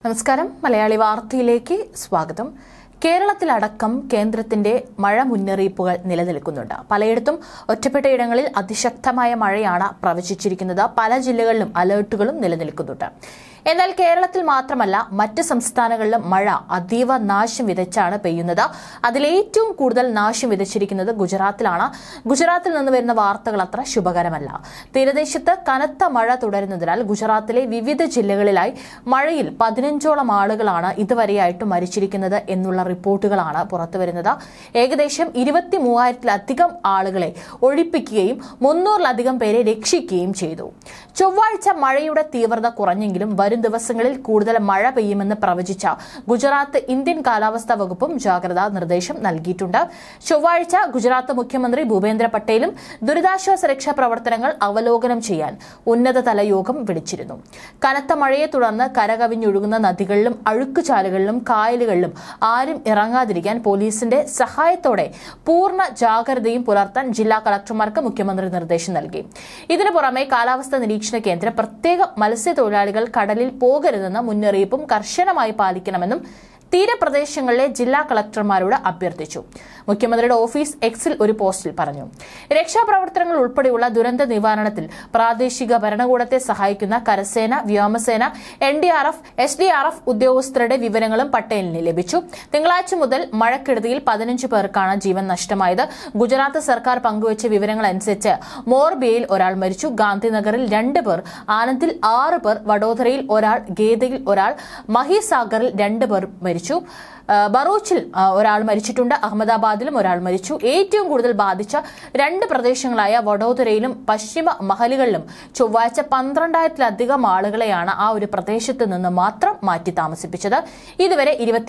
നമസ്കാരം. മലയാളി വാർത്തയിലേക്ക് സ്വാഗതം. കേരളത്തിലടക്കം കേന്ദ്രത്തിന്റെ മഴ മുന്നറിയിപ്പുകൾ നിലനിൽക്കുന്നുണ്ട്. പലയിടത്തും ഒറ്റപ്പെട്ടയിടങ്ങളിൽ അതിശക്തമായ മഴയാണ് പ്രവചിച്ചിരിക്കുന്നത്. പല ജില്ലകളിലും അലർട്ടുകളും നിലനിൽക്കുന്നുണ്ട്. എന്നാൽ കേരളത്തിൽ മാത്രമല്ല മറ്റ് സംസ്ഥാനങ്ങളിലും മഴ അതീവ നാശം വിതച്ചാണ് പെയ്യുന്നത്. അതിലേറ്റവും കൂടുതൽ നാശം വിതച്ചിരിക്കുന്നത് ഗുജറാത്തിലാണ്. ഗുജറാത്തിൽ നിന്ന് വരുന്ന വാർത്തകൾ അത്ര ശുഭകരമല്ല. തീരദേശത്ത് കനത്ത മഴ തുടരുന്നതിനാൽ ഗുജറാത്തിലെ വിവിധ ജില്ലകളിലായി മഴയിൽ 15ഓളം ആളുകളാണ് ഇതുവരെയായിട്ട് മരിച്ചിരിക്കുന്നത് എന്നുള്ള റിപ്പോർട്ടുകളാണ് പുറത്തുവരുന്നത്. ഏകദേശം 23,000-ലധികം ആളുകളെ ഒഴിപ്പിക്കുകയും 300-ലധികം പേരെ രക്ഷിക്കുകയും ചെയ്തു. ചൊവ്വാഴ്ച മഴയുടെ തീവ്രത കുറഞ്ഞെങ്കിലും വരും ദിവസങ്ങളിൽ കൂടുതൽ മഴ പെയ്യുമെന്ന് പ്രവചിച്ച ഗുജറാത്ത് ഇന്ത്യൻ കാലാവസ്ഥാ വകുപ്പും ജാഗ്രതാ നിർദ്ദേശം നൽകിയിട്ടുണ്ട്. ചൊവ്വാഴ്ച ഗുജറാത്ത് മുഖ്യമന്ത്രി ഭൂപേന്ദ്ര പട്ടേലും ദുരിതാശ്വാസ രക്ഷാ പ്രവർത്തനങ്ങൾ അവലോകനം ചെയ്യാൻ ഉന്നതതല യോഗം വിളിച്ചിരുന്നു. കനത്ത മഴയെ തുടർന്ന് കരകവിഞ്ഞൊഴുകുന്ന നദികളിലും അഴുക്കുചാലുകളിലും കായലുകളിലും ആരും ഇറങ്ങാതിരിക്കാൻ പോലീസിന്റെ സഹായത്തോടെ പൂർണ്ണ ജാഗ്രതയും പുലർത്താൻ ജില്ലാ കളക്ടർമാർക്ക് മുഖ്യമന്ത്രി നിർദ്ദേശം നൽകി. ഇതിനു പുറമെ കാലാവസ്ഥാ നിരീക്ഷണ കേന്ദ്രം പ്രത്യേക മത്സ്യത്തൊഴിലാളികൾ കടലിൽ പോകരുതെന്ന മുന്നറിയിപ്പും കർശനമായി പാലിക്കണമെന്നും തീരപ്രദേശങ്ങളിലെ ജില്ലാ കളക്ടർമാരോട് അഭ്യർത്ഥിച്ചു. മുഖ്യമന്ത്രിയുടെ ഓഫീസ് എക്സിൽ ഒരു പോസ്റ്റിൽ പറഞ്ഞു. രക്ഷാപ്രവർത്തനങ്ങൾ ഉൾപ്പെടെയുള്ള ദുരന്ത നിവാരണത്തിൽ പ്രാദേശിക ഭരണകൂടത്തെ സഹായിക്കുന്ന കരസേന, വ്യോമസേന, NDRF, SDRF ഉദ്യോഗസ്ഥരുടെ വിവരങ്ങളും പട്ടേലിന് ലഭിച്ചു. തിങ്കളാഴ്ച മുതൽ മഴക്കെടുതിയിൽ 15 പേർക്കാണ് ജീവൻ നഷ്ടമായത്. ഗുജറാത്ത് സർക്കാർ പങ്കുവച്ച വിവരങ്ങൾ അനുസരിച്ച് മോർബിയയിൽ ഒരാൾ മരിച്ചു, ഗാന്ധിനഗറിൽ 2 പേർ, ആനന്ദിൽ 6 പേർ, വഡോദരയിൽ ഒരാൾ, ഗേദയിൽ ഒരാൾ, മഹിസാഗറിൽ 2 പേർ മരിച്ചു. ബറൂച്ചിൽ ഒരാൾ മരിച്ചിട്ടുണ്ട്. അഹമ്മദാബാദിലും ഒരാൾ മരിച്ചു. ഏറ്റവും കൂടുതൽ ബാധിച്ച 2 പ്രദേശങ്ങളായ വഡോദരയിലും പശ്ചിമ മഹലുകളിലും ചൊവ്വാഴ്ച 12,000-ലധികം ആളുകളെയാണ് ആ ഒരു പ്രദേശത്ത് നിന്ന് മാത്രം മാറ്റി താമസിപ്പിച്ചത്. ഇതുവരെ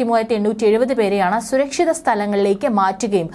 23,870 പേരെയാണ് സുരക്ഷിത സ്ഥലങ്ങളിലേക്ക് മാറ്റുകയും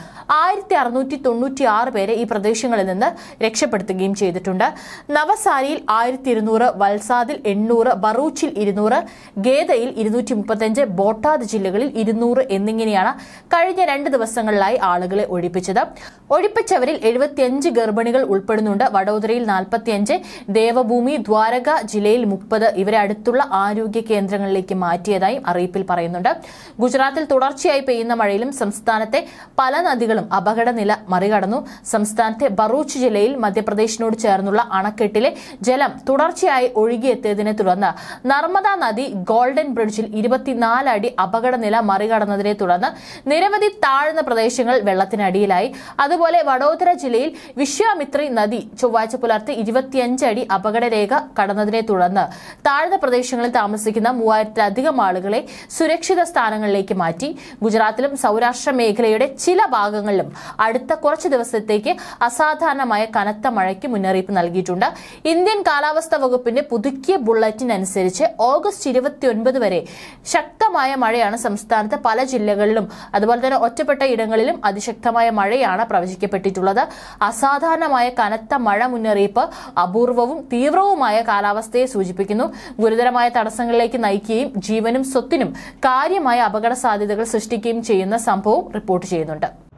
1,696 പേരെ ഈ പ്രദേശങ്ങളിൽ നിന്ന് രക്ഷപ്പെടുത്തുകയും ചെയ്തിട്ടുണ്ട്. നവസാരിയിൽ 1,200, വൽസാദിൽ 800, ബറൂച്ചിൽ 200, ഗേദയിൽ 235, ബോട്ടാദ് ജില്ലകളിൽ 200 എന്നിങ്ങനെയാണ് കഴിഞ്ഞ 2 ദിവസങ്ങളിലായി ആളുകളെ ഒഴിപ്പിച്ചത്. ഒഴിപ്പിച്ചവരിൽ 75 ഗർഭിണികൾ ഉൾപ്പെടുന്നുണ്ട്. വഡോദരയിൽ 45, ദേവഭൂമി, ദ്വാരക ജില്ലയിൽ 30 ഇവരെ അടുത്തുള്ള ആരോഗ്യ കേന്ദ്രങ്ങളിലേക്ക് മാറ്റിയതായും അറിയിപ്പിൽ പറയുന്നുണ്ട്. ഗുജറാത്തിൽ തുടർച്ചയായി പെയ്യുന്ന മഴയിലും സംസ്ഥാനത്തെ പല നദികളും അപകടനില മറികടന്നു. സംസ്ഥാനത്തെ ബറൂച്ച് ജില്ലയിൽ മധ്യപ്രദേശിനോട് ചേർന്നുള്ള അണക്കെട്ടിലെ ജലം തുടർച്ചയായി ഒഴുകിയെത്തിയതിനെ തുടർന്ന് നർമ്മദ നദി ഗോൾഡൻ ബ്രിഡ്ജിൽ 24 അടി അപകടനില മറികടന്നതിനെ തുടർന്ന് നിരവധി താഴ്ന്ന പ്രദേശങ്ങൾ വെള്ളത്തിനടിയിലായി. അതുപോലെ വഡോദര ജില്ലയിൽ വിശ്വാമിത്രി നദി ചൊവ്വാഴ്ച പുലർത്തി 25 അടി അപകടരേഖ കടന്നതിനെ തുടർന്ന് താഴ്ന്ന പ്രദേശങ്ങളിൽ താമസിക്കുന്ന 3,000-ലധികം ആളുകളെ സുരക്ഷിത സ്ഥാനങ്ങളിലേക്ക് മാറ്റി. ഗുജറാത്തിലും സൗരാഷ്ട്ര മേഖലയുടെ ചില ഭാഗങ്ങളിലും അടുത്ത കുറച്ച് ദിവസത്തേക്ക് അസാധാരണമായ കനത്ത മഴയ്ക്ക് മുന്നറിയിപ്പ് നൽകിയിട്ടുണ്ട്. ഇന്ത്യൻ കാലാവസ്ഥാ വകുപ്പിന്റെ പുതുക്കിയ ബുള്ളറ്റിൻ അനുസരിച്ച് ഓഗസ്റ്റ് 29 വരെ ശക്തമായ മഴയാണ് സംസ്ഥാനത്ത് പല ജില്ലകളിലും അതുപോലെ തന്നെ ഒറ്റപ്പെട്ട ഇടങ്ങളിലും അതിശക്തമായ മഴയാണ് പ്രവചിക്കപ്പെട്ടിട്ടുള്ളത്. അസാധാരണമായ കനത്ത മഴ മുന്നറിയിപ്പ് അപൂർവവും തീവ്രവുമായ കാലാവസ്ഥയെ സൂചിപ്പിക്കുന്നു. ഗുരുതരമായ തടസ്സങ്ങളിലേക്ക് നയിക്കുകയും ജീവനും സ്വത്തിനും കാര്യമായ അപകട സാധ്യതകൾ സൃഷ്ടിക്കുകയും ചെയ്യുന്ന സംഭവം റിപ്പോർട്ട് ചെയ്യുന്നുണ്ട്.